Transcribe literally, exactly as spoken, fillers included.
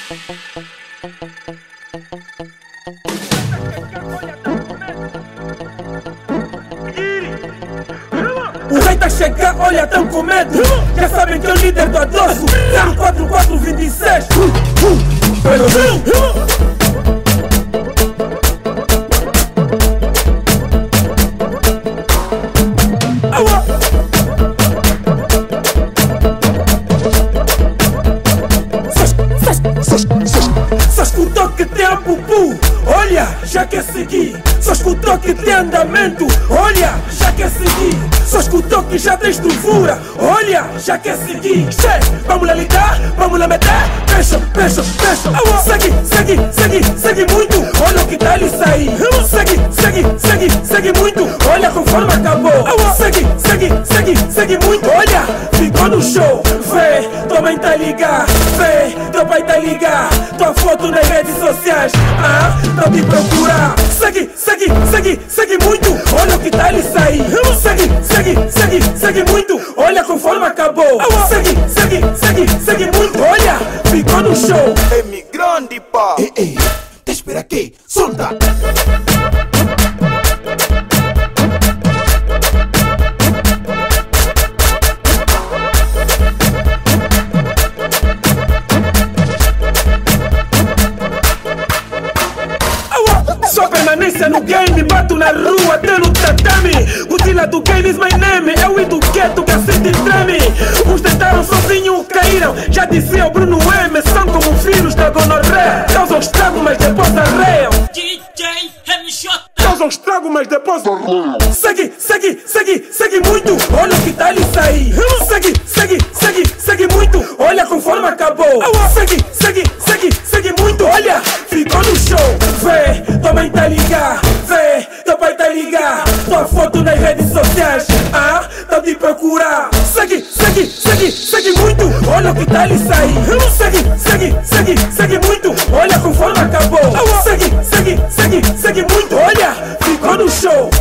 O rei tá chegando, olha, tão com medo. Já sabem que é o líder do adoço. zero quatro quatro vinte e seis. Pelo só escutou que tem a pupu, olha, já quer seguir. Só escutou que tem andamento, olha, já quer seguir. Só escutou que já tem estrutura, olha, já quer seguir. Che, vamos lá lidar, vamos lá meter. Fecha, fecha, fecha. Segue, segue, segue, segue muito. Olha o que tá ali sair. Segue, segue, segue, segue muito. Olha conforme acabou. Segue, segue, segue, segue muito. Olha, ficou no show. Vê, tua mãe tá ligada. Vê, teu pai tá ligado. Tua foto nas redes sociais, ah, não te procurar. Segue, segue, segue, segue muito. Olha o que tá ali sair. Segue, segue, segue, segue muito. Olha conforme acabou. Segue, segue, segue, segue muito. Olha, ficou no show. É mi grande pá. Ei, ei, te espera aqui, solta. Só permanência no game, bato na rua até no tatame. Godzilla do game is my name. Eu e do gueto que assiste treme. Uns tentaram sozinho, caíram. Já dizia o Bruno M. São como filhos da gonorreia. Causam estrago, mas depois arreiam. D J M J. Causam estrago, mas depois arreiam. Segue, segue, segue, segue muito. Olha o que tá ali sair. Segue, segue, segue, segue muito. Olha conforme acabou. Segue, segue, segue, segue muito. Olha, ficou no show. Vê, tua mãe tá ligada. Vê, teu pai tá ligado. Tua foto nas redes sociais, ah, tá te procurar. Segue, segue, segue, segue muito. Olha o que tá ali sair. Segue, segue, segue, segue muito. Olha conforme acabou. Segue, segue, segue, segue muito. Olha, ficou no show.